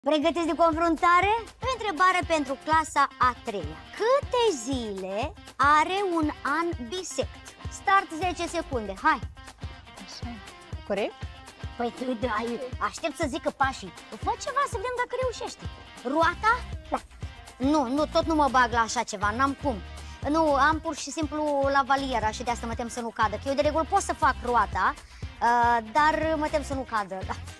Pregătiți de confruntare? O întrebare pentru clasa a 3-a. Câte zile are un an bisect? Start 10 secunde, hai! Așa. Corect? Păi aștept să zică pașii. Fă ceva să vedem dacă reușești. Roata? Da. Nu, tot nu mă bag la așa ceva, n-am cum. Nu, am pur și simplu la valiera și de asta mă tem să nu cadă. Că eu de regulă pot să fac roata, dar mă tem să nu cadă, da.